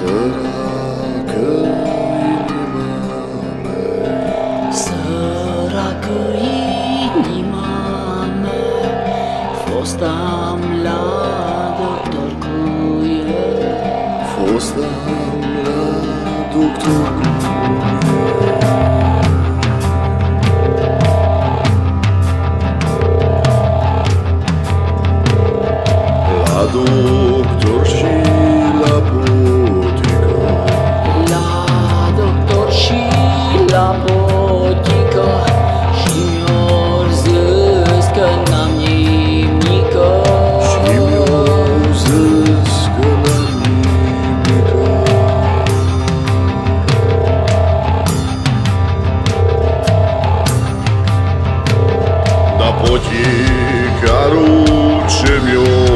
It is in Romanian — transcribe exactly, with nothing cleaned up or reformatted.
Săracă inima mea, săracă inima mea, fost-am la doctor cu el, fost-am la doctor cu la doctor și la botică, la doctor și la botică, și mi-or zis că n-am nimică, și mi-au zis că n-am nimică. Dar boticarul ce mi-o